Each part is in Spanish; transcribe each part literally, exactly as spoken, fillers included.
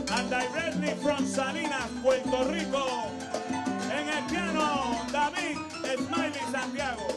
and directly from Salinas, Puerto Rico, en el piano, David Smiley Santiago.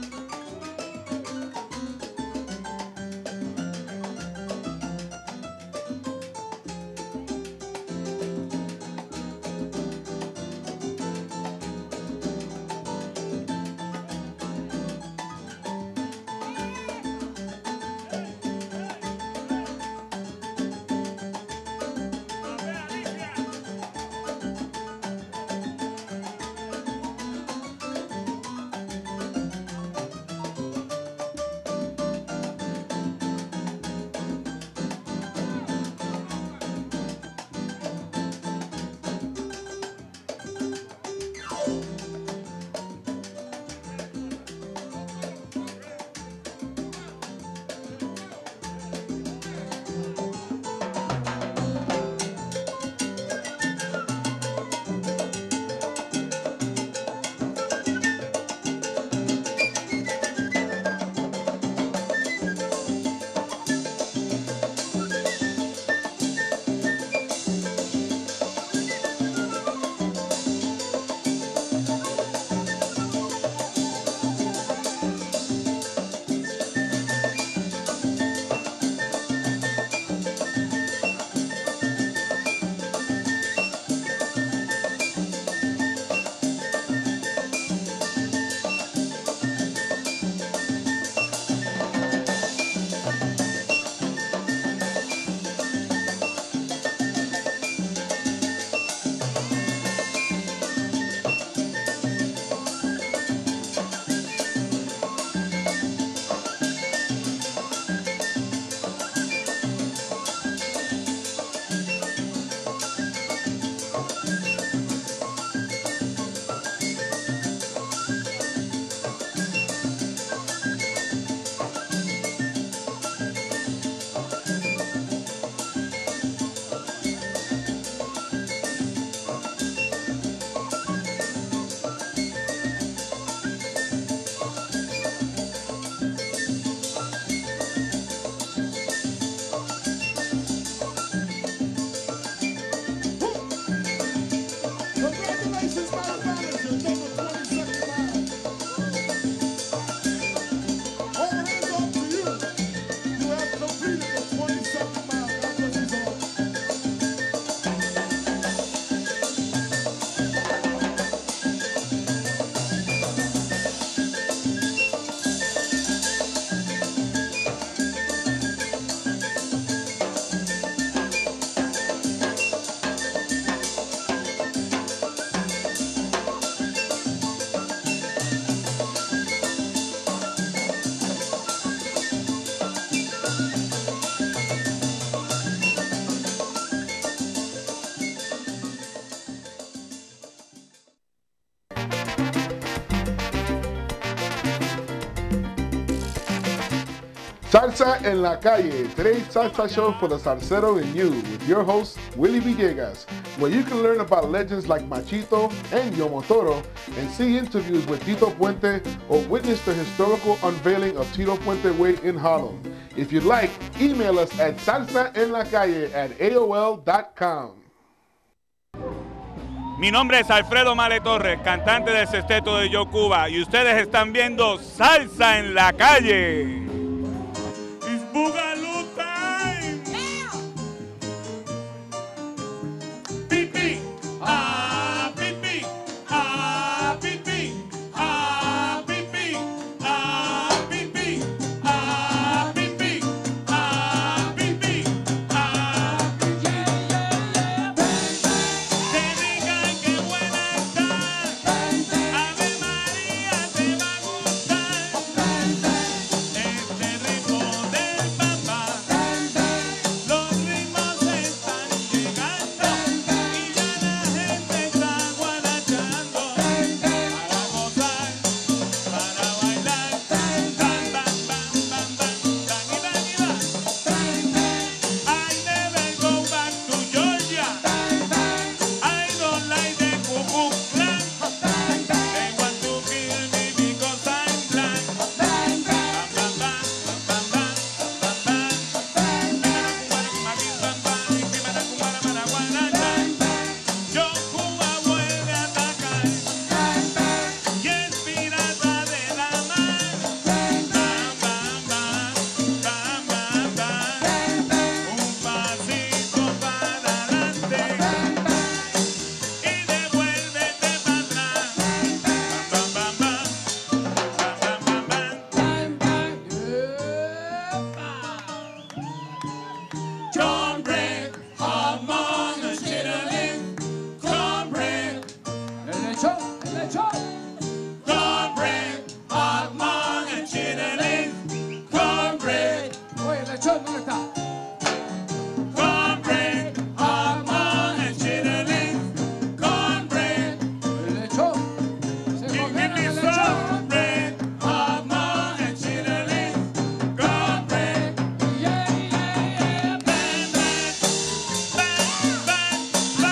Salsa en la Calle, today's salsa show for the salsero in you, with your host, Willie Villegas, where you can learn about legends like Machito and Yomotoro, and see interviews with Tito Puente, or witness the historical unveiling of Tito Puente Way in Harlem. If you'd like, email us at salsaenlacalle at A O L dot com. Mi nombre es Alfredo Male Torres, cantante del sexteto de Joe Cuba, y ustedes están viendo Salsa en la Calle. It's Boogaloo time. Yeah. Beep beep, ah beep beep, ah beep beep, ah beep beep, ah beep beep, ah beep beep, ah beep beep, ah beep beep. Que digan que buena está, Ave María te va a gustar. Este ritmo del papá. lechón, ¿dónde está? Cornbread, hog maw, and chitterlings. Cornbread. El lechón. Se Give comieron me el lechón. cornbread, hog maw, and chitterlings. Cornbread. Yeah, yeah, yeah. Bang, bang, bang, bang,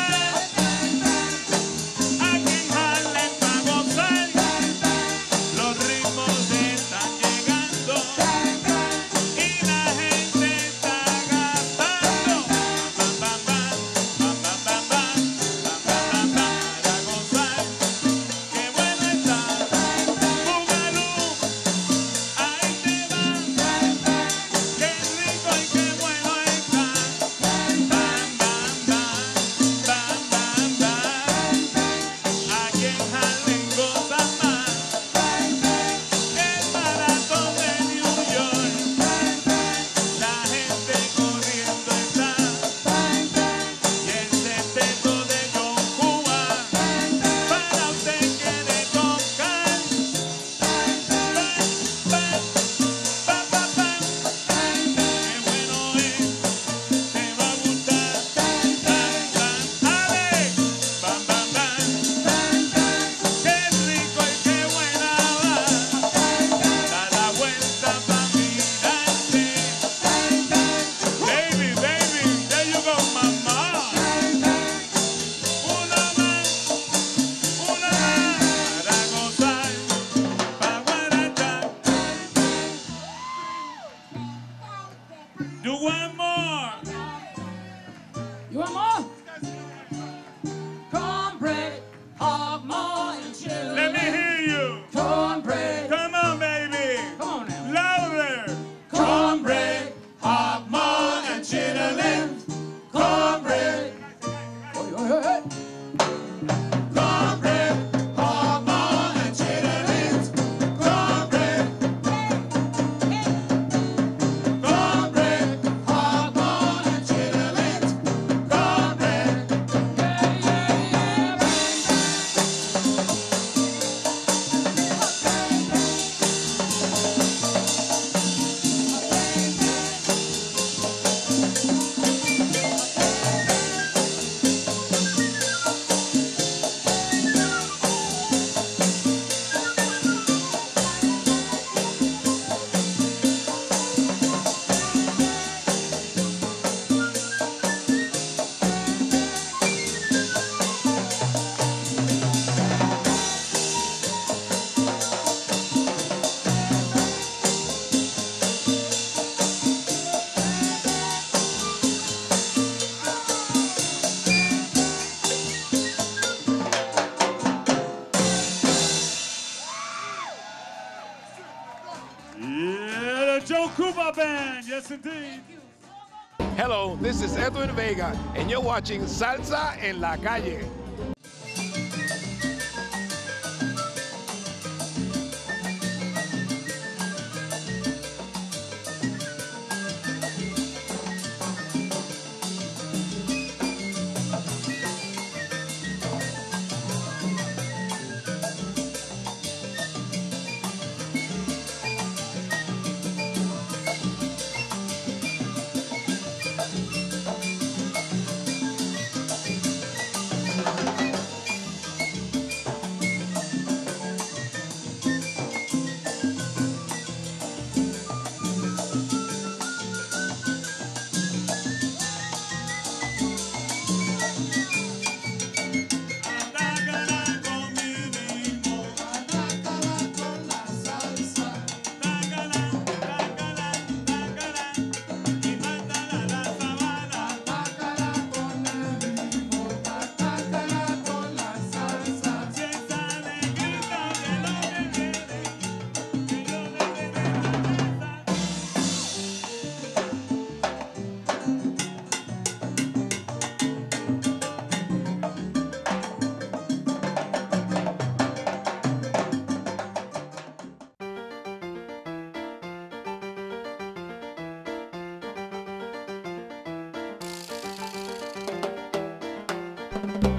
bang. Aquí en Harlem pa' gozar. Los ritmos están llegando y la gente está gastando. Bam, bam, bam, bam, bam, bam, bam, bam, bam, bam, bam, para gozar. Qué bueno está. Búgalú, ahí te va. Qué rico y qué bueno está. Bam, bam, bam, bam, bam, bam. Aquí en Harlem gozan más. El maratón de New York, la gente corriendo está, y el sexteto de Joe Cuba, para usted quiere tocar. Bam, bam, bam, bam, bam. Qué bueno es, te va a gustar. Bam, bam, ale, bam, bam, bam. Qué rico y qué buena va. Da la vuelta pa' mirarte. Baby, baby, there you go, mamá. Una más, una más, para gozar, pa' guarachar. You want more? You want more? Cornbread, hog maw, and chili. Let me hear you. Cornbread. Come on, baby. Come on now. Louder. Cornbread, hog maw, and chitterlings. Cornbread. Oye, oye, oye. Cornbread, hog maw, and chitterlings. Cornbread. Cornbread, hog maw, and chitterlings. Cornbread. Yeah, yeah, yeah. Yeah, the Joe Cuba Band. Yes, indeed. Hello, this is Edwin Vega, and you're watching Salsa en la Calle. Atácala con mi ritmo. Atácala con la salsa. Atácala, atácala, atácala. Y mátala la sabana. Atácala con el ritmo. Atácala con la salsa. Si esa negrita de lo que viene, que yo le dé la Yeah.